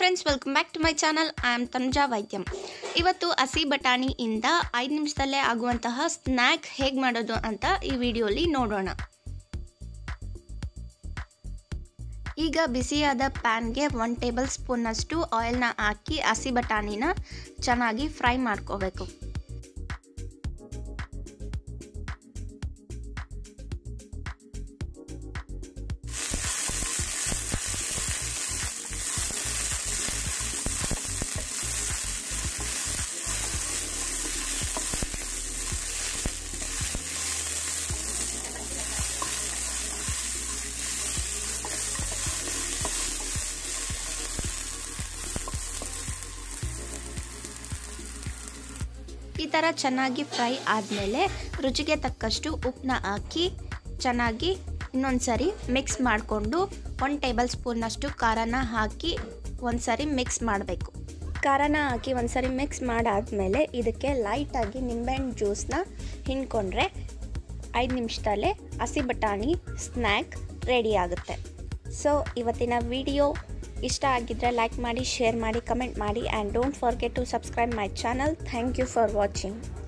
Friends, welcome back to my channel. I am Tanuja Vaidyam. ಇವತ್ತು ಹಸಿ ಬಟಾಣಿಯಿಂದ 5 ನಿಮಿಷದಲ್ಲೇ ಆಗುವಂತಹ ಸ್ನ್ಯಾಕ್ ಹೇಗೆ ಮಾಡೋದು ಅಂತ ಈ ವಿಡಿಯೋಲಿ ನೋಡೋಣ. ಈಗ ಬಿಸಿಯಾದ ಪ್ಯಾನ್ಗೆ 1 ಟೇಬಲ್ ಸ್ಪೂನ್ನಷ್ಟು ಆಯಿಲ್ನ ಹಾಕಿ ಹಸಿ ಬಟಾಣಿನ ಚೆನ್ನಾಗಿ ಫ್ರೈ ಮಾಡ್ಕೋಬೇಕು. ಈ ಥರ ಚೆನ್ನಾಗಿ ಫ್ರೈ ಆದಮೇಲೆ ರುಚಿಗೆ ತಕ್ಕಷ್ಟು ಉಪ್ಪನ್ನ ಹಾಕಿ ಚೆನ್ನಾಗಿ ಇನ್ನೊಂದು ಸರಿ ಮಿಕ್ಸ್ ಮಾಡಿಕೊಂಡು 1 ಟೇಬಲ್ ಸ್ಪೂನ್ನಷ್ಟು ಖಾರನ ಹಾಕಿ ಒಂದು ಸರಿ ಮಿಕ್ಸ್ ಮಾಡಬೇಕು. ಖಾರನ ಹಾಕಿ ಒಂದು ಸರಿ ಮಿಕ್ಸ್ ಮಾಡಾದಮೇಲೆ ಇದಕ್ಕೆ ಲೈಟಾಗಿ ನಿಂಬೆಹಣ್ಣು ಜ್ಯೂಸನ್ನ ಹಿಂಡ್ಕೊಂಡ್ರೆ 5 ನಿಮಿಷದಲ್ಲೇ ಹಸಿ ಬಟಾಣಿ ಸ್ನ್ಯಾಕ್ ರೆಡಿ ಆಗುತ್ತೆ. ಸೊ ಇವತ್ತಿನ ವಿಡಿಯೋ ಇಷ್ಟ ಆಗಿದ್ರೆ ಲೈಕ್ ಮಾಡಿ, ಶೇರ್ ಮಾಡಿ, ಕಮೆಂಟ್ ಮಾಡಿ, and don't forget to subscribe my channel. Thank you for watching.